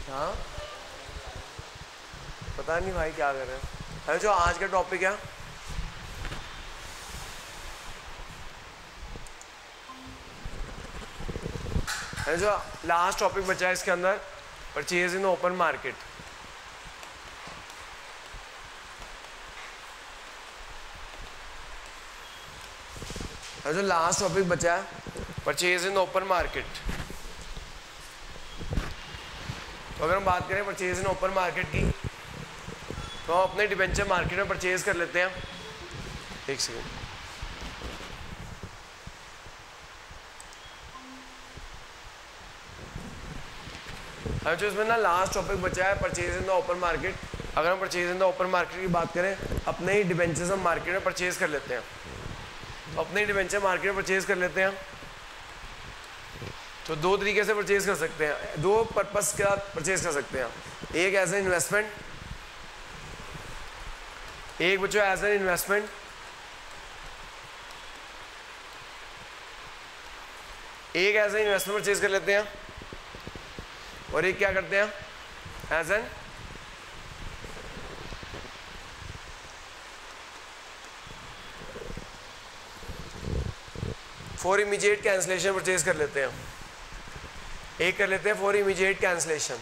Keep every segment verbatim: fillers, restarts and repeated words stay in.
हाँ पता नहीं भाई क्या कर रहे हैं। अरे जो आज का टॉपिक है अरे जो लास्ट टॉपिक बचा है इसके अंदर, परचेज इन ओपन मार्केट। अरे जो लास्ट टॉपिक बचा है परचेज इन ओपन मार्केट, तो अगर हम बात करें परचेज इन ओपन मार्केट की, तो हम अपने डिबेंचर मार्केट में परचेज कर लेते हैं। एक सेकेंड, अब जो इसमें ना लास्ट टॉपिक बचा है purchase in the open market. अगर हम purchase in the open market की बात करें, अपने ही डिबेंचर्स हम मार्केट में परचेज कर लेते हैं। तो अपने ही डिबेंचर मार्केट में परचेज कर लेते हैं, तो दो तरीके से परचेज कर सकते हैं, दो पर्पस के साथ परचेज कर सकते हैं। एक एज ए इन्वेस्टमेंट, एक बच्चों एज एन इन्वेस्टमेंट, एक एज एन इन्वेस्टमेंट परचेज कर लेते हैं, और एक क्या करते हैं as an for immediate cancellation purchase कर लेते हैं। एक कर लेते हैं फॉर इमीडिएट कैंसलेशन,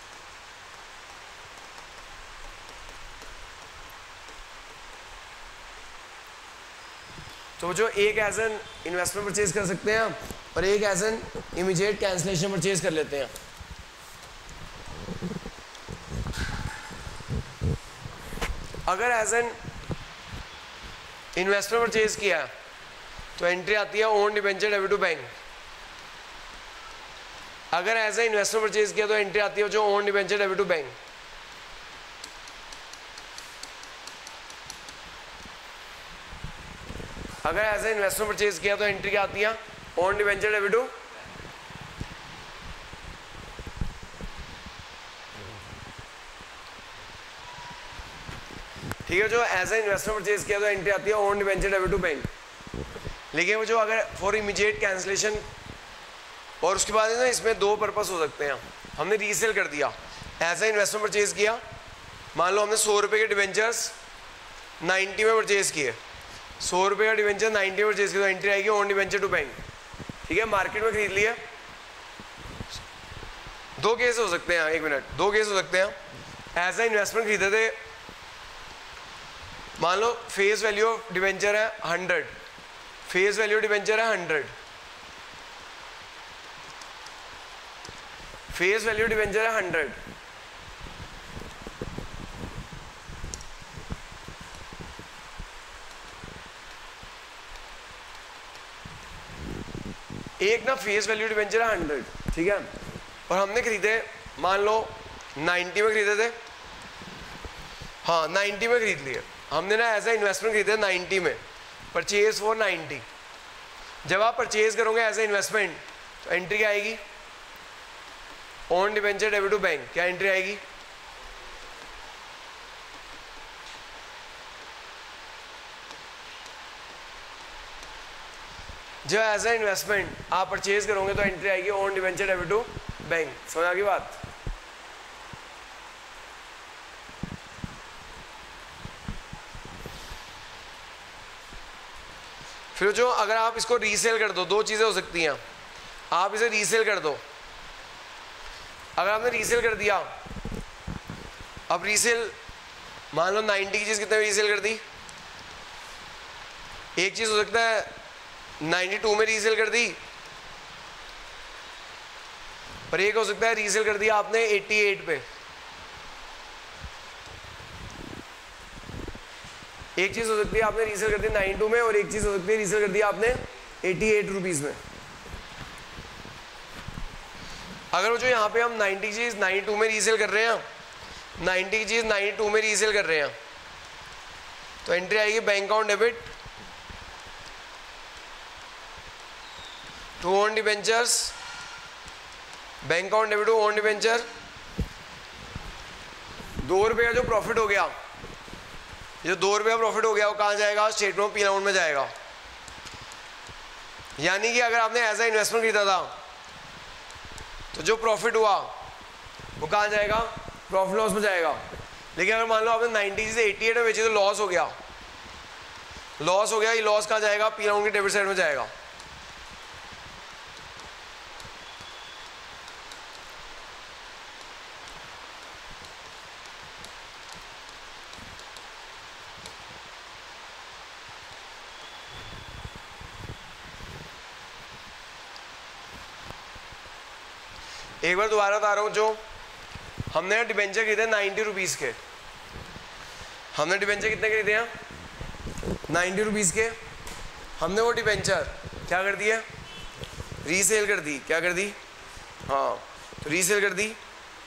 तो जो एक एज एन इन्वेस्टमेंट परचेज कर सकते हैं और एक as an immediate cancellation purchase कर लेते हैं। अगर एज एन इन्वेस्टमेंट परचेज किया तो एंट्री आती है own debenture debit to bank. अगर एज ए इन्वेस्टमेंट परचेज किया तो एंट्री आती है जो own debenture debit to bank. अगर एज ए इन्वेस्टमेंट परचेज किया तो एंट्री क्या आती है ओन डिबेंचर डेबिट टू, ठीक है। जो एज ए इन्वेस्टमेंट परचेज किया तो एंट्री आती है own debenture debit to bank. लेकिन वो जो अगर फॉर इमीडिएट कैंसलेशन, और उसके बाद ना इसमें दो पर्पस हो सकते हैं। हमने रीसेल कर दिया, एज ए इन्वेस्टमेंट परचेज किया, मान लो हमने सौ रुपये के डिबेंचर्स नाइन्टी में परचेज किए, सौ रुपये का डिबेंचर नाइन्टी में परचेज किया तो एंट्री आएगी ओन डिबेंचर टू बैंक, ठीक है। मार्केट में खरीद लिए, दो केस हो सकते हैं, एक मिनट, दो केस हो सकते हैं। एज ए इन्वेस्टमेंट खरीदे थे, मान लो फेस वैल्यू ऑफ डिबेंचर है हंड्रेड, फेस वैल्यू डिबेंचर है हंड्रेड, फेस वैल्यू डिबेंचर है हंड्रेड, एक ना फेस वैल्यू डिबेंचर है हंड्रेड, ठीक है, और हमने खरीदे मान लो नाइन्टी में खरीदे थे, हाँ नाइन्टी में खरीद लिए हमने ना एज ए इन्वेस्टमेंट खरीदे नाइन्टी में, परचेज फॉर नाइन्टी। जब आप परचेज करोगे एज ए इन्वेस्टमेंट तो एंट्री क्या आएगी own debenture debit to bank. क्या एंट्री आएगी, जो एज ए इन्वेस्टमेंट आप परचेज करोगे तो एंट्री आएगी own debenture debit to bank. समझ आ गई बात। फिर जो अगर आप इसको रीसेल कर दो, दो चीज़ें हो सकती हैं, आप इसे रीसेल कर दो। अगर आपने रीसेल कर दिया, अब रीसेल मान लो नाइन्टी की चीज़ कितने में रीसेल कर दी, एक चीज़ हो सकता है नाइन्टी टू में रीसेल कर दी, और एक हो सकता है रीसेल कर दिया आपने एट्टी एट पे। एक चीज़ हो सकती है आपने रीसेल कर दी नाइन्टी टू में, और एक चीज़ हो सकती है रीसेल कर दिया आपने एट्टी एट रुपीज़ में। अगर वो जो यहाँ पे हम नाइन्टी की चीज़ नाइन्टी टू में रीसेल कर रहे हैं, नाइन्टी की चीज़ नाइन्टी टू में रीसेल कर रहे हैं, तो एंट्री आएगी bank account debit to own debentures, bank account debit to own debenture. दो रुपये का जो प्रॉफिट हो गया, जो दो रुपये का प्रॉफिट हो गया वो कहाँ जाएगा, स्टेटमेंट पी अकाउंट में जाएगा। यानी कि अगर आपने एज ए इन्वेस्टमेंट खरीदा था तो जो प्रॉफिट हुआ वो कहाँ जाएगा, प्रॉफिट लॉस में जाएगा। लेकिन अगर मान लो आपने नाइन्टी से एटी एट में बेची तो लॉस हो गया, लॉस हो गया, ये लॉस कहाँ जाएगा, पी राउंड के डेबिट साइड में जाएगा। एक बार दोबारा बता रहा हूँ, जो हमने डिबेंचर खरीदे नाइन्टी रुपीज़ के, हमने डिबेंचर कितने खरीदे हैं, नाइन्टी रुपीज़ के। हमने वो डिबेंचर क्या कर दिया, रीसेल कर दी, क्या कर दी, हाँ तो रीसेल कर दी।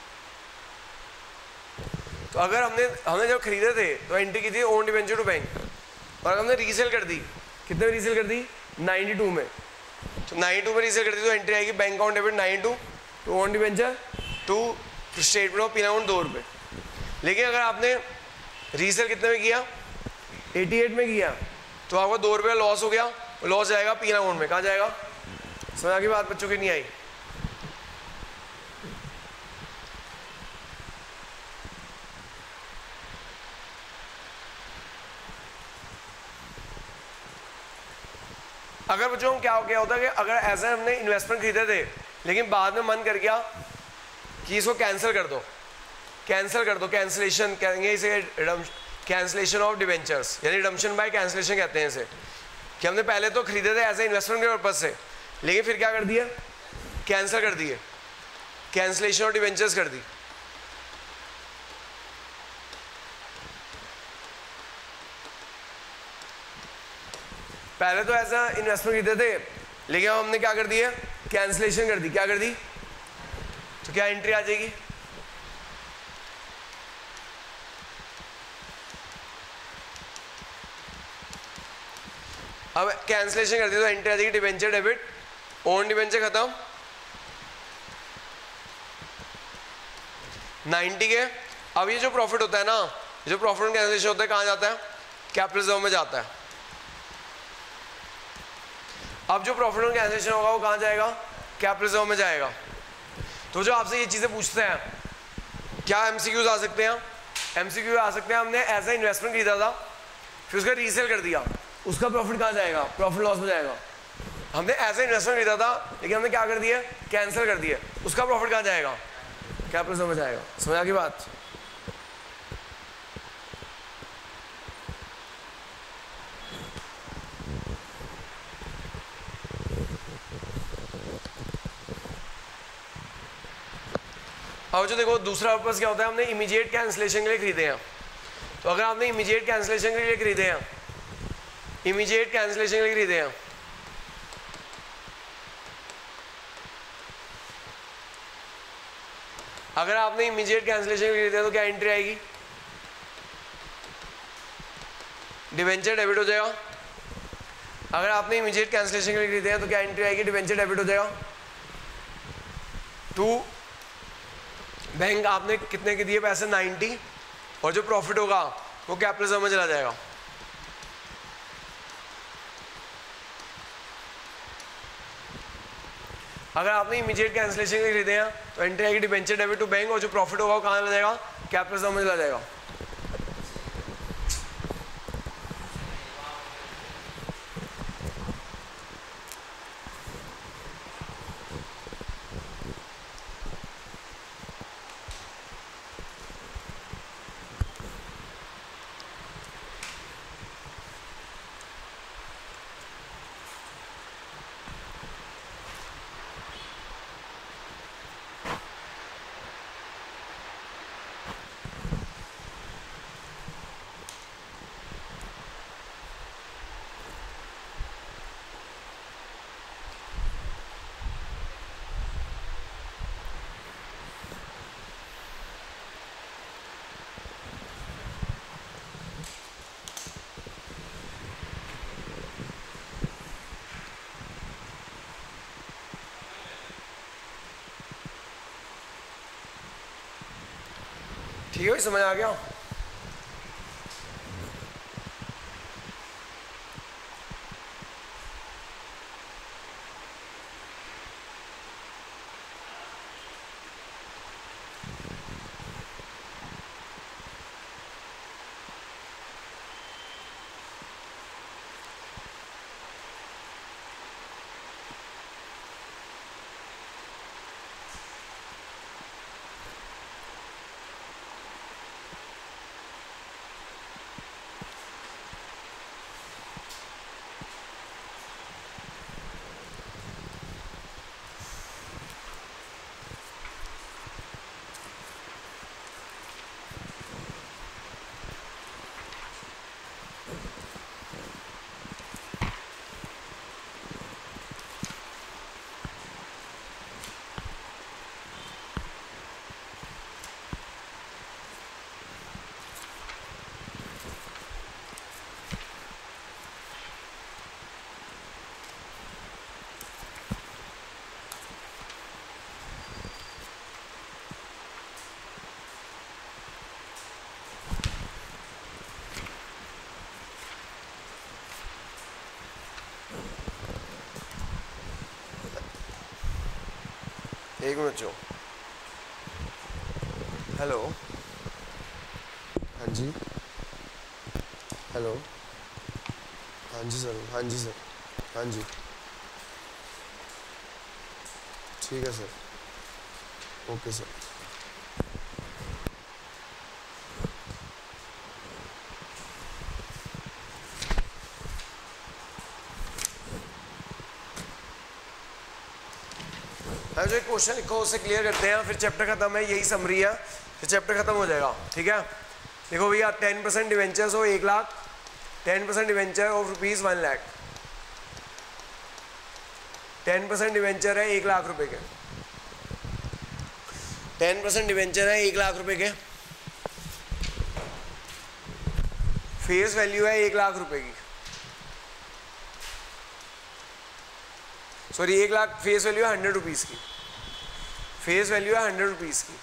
तो अगर हमने हमने जब खरीदे थे तो एंट्री की थी ओन डिबेंचर टू बैंक, और हमने रीसेल कर दी, कितने में रीसेल कर दी, नाइन्टी टू में। तो नाइन्टी टू में रीसेल कर दी तो एंट्री आएगी bank account debit ninety two to own debenture to statement of P account दो रुपये। लेकिन अगर आपने रीसेल कितने में किया, अठासी में किया, तो आपको दो रुपये लॉस हो गया, लॉस जाएगा पी अकाउंट में, कहाँ जाएगा, समझ आ गई बात बच्चों की, नहीं आई। अगर बच्चों क्या क्या होता है कि अगर ऐसे हमने इन्वेस्टमेंट खरीदे थे लेकिन बाद में मन कर गया कि इसको कैंसिल कर दो, कैंसिल कर दो, कैंसिलेशन कहेंगे इसे, कैंसिलेशन ऑफ डिवेंचर्स, यानी रिडम्पशन बाय कैंसिलेशन कहते हैं इसे, कि हमने पहले तो खरीदे थे ऐसे इन्वेस्टमेंट के पर्पज से, लेकिन फिर क्या कर दिया, कैंसिल कर दिए, कैंसिलेशन ऑफ डिवेंचर्स कर दी। पहले तो ऐसा इन्वेस्टमेंट खरीदे थे लेकिन हमने क्या कर दिया, कैंसिलेशन कर दी, क्या कर दी, तो क्या एंट्री आ जाएगी, अब कैंसिलेशन कर दी तो एंट्री आ जाएगी डिबेंचर डेबिट, ओन डिबेंचर खत्म, नाइन्टी के। अब ये जो प्रॉफिट होता है ना, जो प्रॉफिट कैंसिलेशन होता है कहाँ जाता है, कैपिटल रिजर्व में जाता है। अब जो प्रॉफिट और कैंसिलेशन होगा वो कहाँ जाएगा, कैपिटल रिजर्व में जाएगा। तो जो आपसे ये चीज़ें पूछते हैं, क्या एमसीक्यूज आ सकते हैं, एमसीक्यू आ सकते हैं, हमने ऐसा इन्वेस्टमेंट खरीदा था फिर उसका रीसेल कर दिया, उसका प्रॉफिट कहाँ जाएगा, प्रॉफिट लॉस में जाएगा। हमने ऐसा इन्वेस्टमेंट खरीदा था लेकिन हमने क्या कर दिया, कैंसिल कर दिया, उसका प्रॉफिट कहाँ जाएगा, कैपिटल रिजर्व में जाएगा। समझ आ गई बात। अब जो देखो दूसरा पर्पस क्या होता है, हमने इमीडिएट कैंसिलेशन के लिए खरीदे हैं। तो अगर आपने इमीडिएट कैंसिलेशन के लिए खरीदे हैं, इमीडिएट कैंसिलेशन के लिए खरीदे हैं, अगर आपने इमीडिएट कैंसिलेशन के लिए खरीदे हैं तो क्या एंट्री आएगी, डिवेंचर डेबिट हो जाएगा। अगर आपने इमीडिएट कैंसिलेशन के लिए खरीदे हैं तो क्या एंट्री आएगी, डिवेंचर डेबिट हो जाएगा। टू बैंक आपने कितने के दिए पैसे, नाइन्टी, और जो प्रॉफिट होगा वो कैपिटल रिजर्व में चला जाएगा। अगर आपने इमीडिएट कैंसिलेशन के लिए खरीदे हैं तो एंट्री आएगी डिबेंचर डेबिट टू बैंक, और जो प्रॉफिट होगा वो कहाँ चला जाएगा, कैपिटल रिजर्व में चला जाएगा। ठीक है भाई, समझ आ गया। एक मिनट जो। हेलो, हाँ जी, हेलो, हाँ जी सर, हाँ जी सर, हाँ जी, ठीक है सर, ओके सर। हाँ, जो एक क्वेश्चन लिखो उसे क्लियर करते हैं, फिर चैप्टर खत्म है, यही समरी है, फिर चैप्टर खत्म हो जाएगा। ठीक है, देखो भैया, टेन परसेंट डिवेंचर्स हो एक lakh, ten percent debenture of rupees one lakh, ten percent debenture है एक लाख रुपए के, टेन परसेंट डिवेंचर है एक लाख रुपए के, फेस वैल्यू है एक लाख रुपए की, सॉरी एक लाख, फेस वैल्यू है हंड्रेड रुपीज की, फेस वैल्यू है हंड्रेड रुपीज की।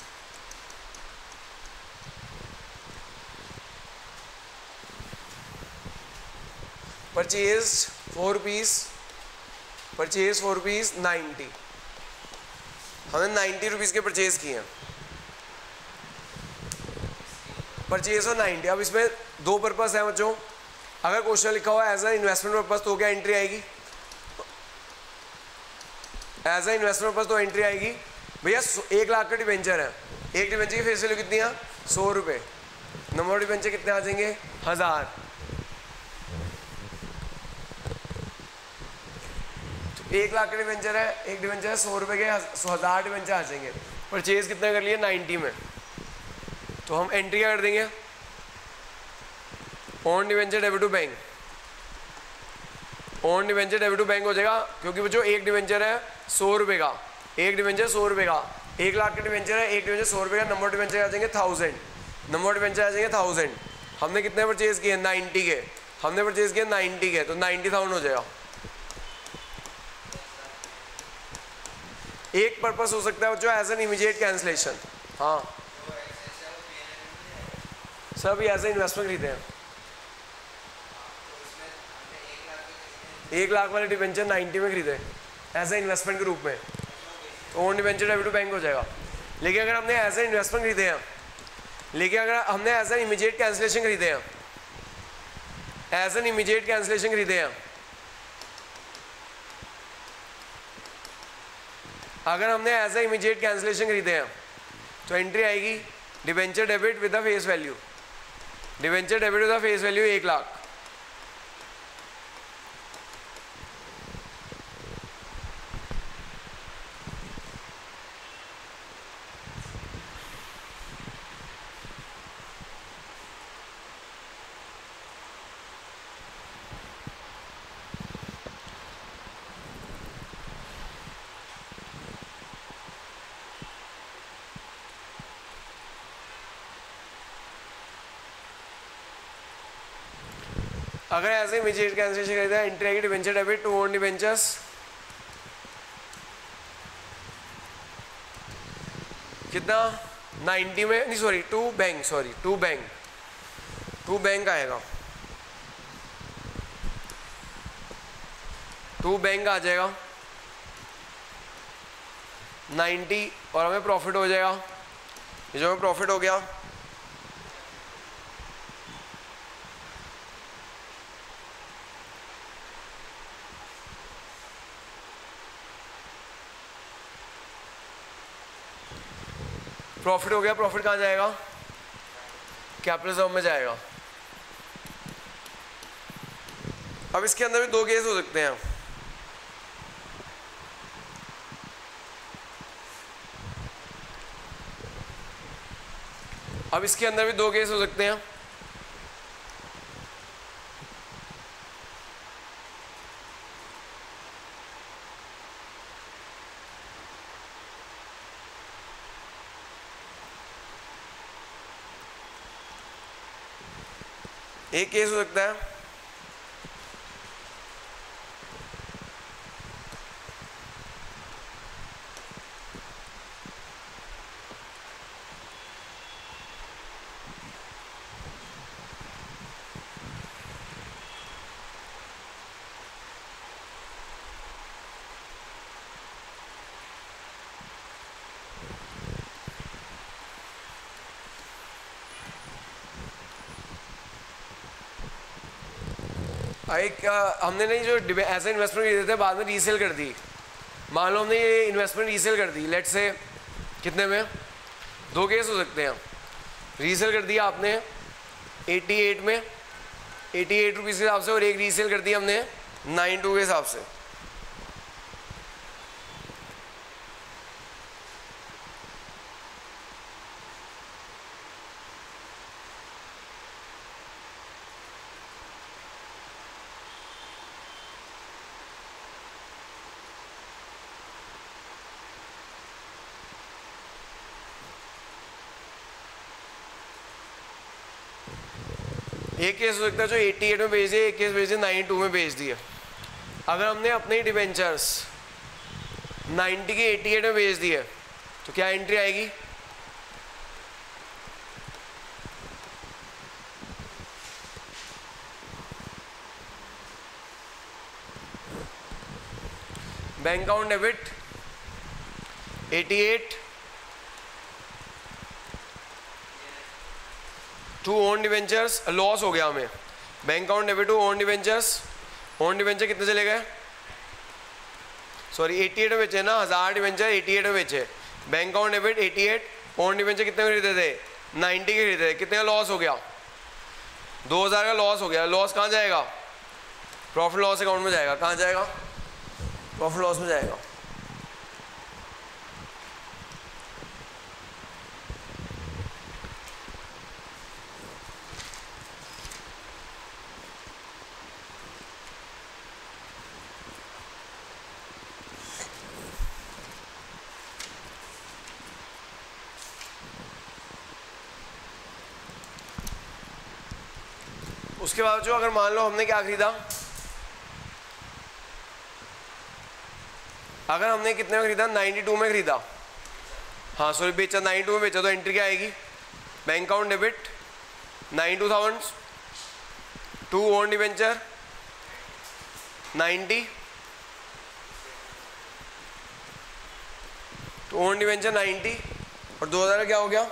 Purchase for rupees, purchase for rupees ninety, हमने नाइन्टी रुपीज के परचेज किए हैं, परचेज हो नाइन्टी। अब इसमें दो पर्पस है बच्चों, अगर क्वेश्चन लिखा हुआ एज अ इन्वेस्टमेंट पर्पस तो क्या एंट्री आएगी, एज अ इन्वेस्टमेंट पर्पस तो एंट्री आएगी भैया, एक लाख का डिवेंचर है, एक डिवेंचर की फेस वैल्यू कितनी है, सौ रुपये, नंबर ऑफ डिवेंचर कितने आ जाएंगे, हजार, एक लाख का डिवेंचर है, एक डिवेंचर है सौ रुपए के, हजार डिवेंचर आ जाएंगे, परचेज कितना कर लिए नाइन्टी में, तो हम एंट्री क्या कर देंगे, on debenture debit to bank, on debenture debit to bank हो जाएगा, क्योंकि वो जो एक डिवेंचर है सौ रुपए का, एक डिवेंचर सौ रुपए का, एक लाख का डिवेंचर है, एक डिवेंचर सौ रुपए का, नंबर डिवेंचर आ जाएंगे थाउजेंड, नंबर डिवेंचर आ जाएंगे थाउजेंड, हमने कितने परचेज किए नाइन्टी के, हमने परचेज किए नाइन्टी के, तो नाइन्टी थाउजेंड हो जाएगा। एक पर्पस हो सकता है जो एज एन इमीडिएट कैंसलेशन, हाँ सब ये एज ए इन्वेस्टमेंट खरीदे हैं, एक लाख वाले डिवेंचर नाइन्टी में खरीदे एज ए इन्वेस्टमेंट के रूप में, तो own debenture debit to bank हो जाएगा। लेकिन अगर हमने एज ए इन्वेस्टमेंट खरीदे हैं, लेकिन अगर हमने एज एन इमीडिएट कैंसलेशन खरीदे हैं, एज एन इमीडिएट कैंसलेशन खरीदे हैं, अगर हमने एज ए इमीडिएट कैंसलेशन खरीदे हैं तो एंट्री आएगी debenture debit with the face value, debenture debit with the face value एक लाख, अगर ऐसे इमीडिएट कैंसलेशन खरीदा है एंट्री आएगी debenture debit to own debentures, कितना नाइन्टी में, नहीं sorry to bank, sorry to bank, to bank आएगा, टू बैंक आ जाएगा नाइन्टी, और हमें प्रॉफिट हो जाएगा, ये जो हमें प्रॉफिट हो गया प्रॉफिट हो गया, प्रॉफिट कहाँ जाएगा, कैपिटल रिजर्व में जाएगा। अब इसके अंदर भी दो केस हो सकते हैं, अब इसके अंदर भी दो केस हो सकते हैं, एक केस हो सकता है एक हमने नहीं जो ऐसा इन्वेस्टमेंट खरीदे थे बाद में रीसेल कर दी, मान लो हमने ये इन्वेस्टमेंट रीसेल कर दी, लेट से कितने में, दो केस हो सकते हैं। रीसेल कर दिया आपने अट्ठासी में अट्ठासी रुपीज़ के हिसाब से, और एक रीसेल कर दिया हमने बानवे के हिसाब से। एक केस हो सकता है जो अट्ठासी में बेच दिए, एक केस बेच दिए बानवे में बेच दिए। अगर हमने अपने डिबेंचर्स नब्बे के अट्ठासी में बेच दिए तो क्या एंट्री आएगी, बैंक अकाउंट डेबिट अट्ठासी टू ओन डिवेंचर्स, लॉस हो गया हमें। Bank account debit to own debentures, own debenture कितने चले गए, सॉरी अट्ठासी में बेचे ना, हज़ार डिवेंचर अट्ठासी में बेचे। बैंक अकाउंट डेबिट अट्ठासी, ओन डिवेंचर कितने में खरीदे थे, नब्बे के खरीदे थे, कितने का लॉस हो गया, दो हज़ार का लॉस हो गया। लॉस कहाँ जाएगा, प्रॉफिट लॉस अकाउंट में जाएगा। कहाँ जाएगा, प्रॉफिट लॉस में जाएगा। उसके बाद जो अगर मान लो हमने क्या खरीदा, अगर हमने कितने में खरीदा, बानवे में खरीदा, हाँ सॉरी बेचा बानवे में बेचा, तो एंट्री क्या आएगी, बैंक अकाउंट डेबिट बानवे थाउजेंड टू ओन डिवेंचर नब्बे, तो ओन डिवेंचर नब्बे और दो हज़ार क्या हो गया,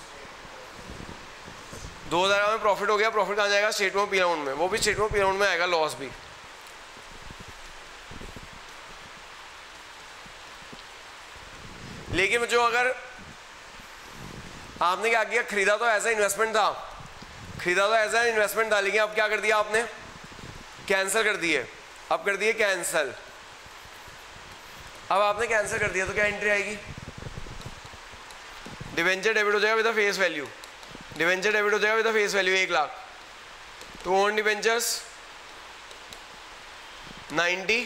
दो हज़ार में प्रॉफिट हो गया। प्रॉफिट कहाँ जाएगा, स्टेटमेंट पी राउंड में, वो भी स्टेटमेंट पी राउंड में आएगा, लॉस भी। लेकिन जो अगर आपने क्या किया, खरीदा तो ऐसा इन्वेस्टमेंट था, खरीदा तो ऐसा इन्वेस्टमेंट था, लेकिन अब क्या कर दिया आपने, कैंसिल कर दिए। अब कर दिए कैंसिल, अब आपने कैंसिल कर दिया तो क्या एंट्री आएगी, डिवेंचर डेबिट हो जाएगा with face value, debenture debit हो जाएगा विद फेस वैल्यू एक लाख, तो ओन डिवेंचर्स नब्बे,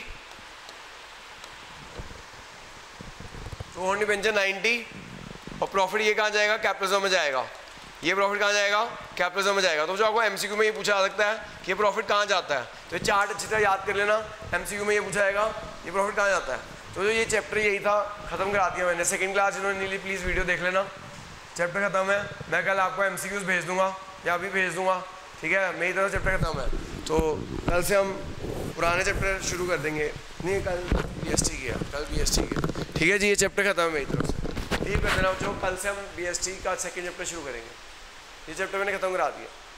तो ओन डिवेंचर नब्बे और प्रॉफिट ये कहाँ जाएगा, कैपिटलिज्म में जाएगा। ये प्रॉफिट कहाँ जाएगा, कैपिटलिज्म में जाएगा। तो जो आपको एमसीक्यू में ये पूछा जा सकता है कि ये प्रॉफिट कहाँ जाता है, तो ये चार्ट अच्छी तरह याद कर लेना, एमसीक्यू में ये पूछा जाएगा ये प्रॉफिट कहाँ जाता है। तो जो ये चैप्टर यही था, खत्म करा दिया मैंने। सेकंड क्लास इन्होंने नीली प्लीज़ वीडियो देख लेना, चैप्टर खत्म है। मैं कल आपको एमसीक्यूज भेज दूंगा या अभी भेज दूंगा, ठीक है, मेरी तरफ चैप्टर खत्म है। तो कल से हम पुराने चैप्टर शुरू कर देंगे, नहीं कल बीएसटी की है, कल बीएसटी की है, ठीक है जी। ये चैप्टर खत्म है मेरी तरफ से, ठीक कर देना बच्चों। कल से हम बीएसटी का सेकंड चैप्टर शुरू करेंगे, ये चैप्टर मैंने खत्म करा दिया।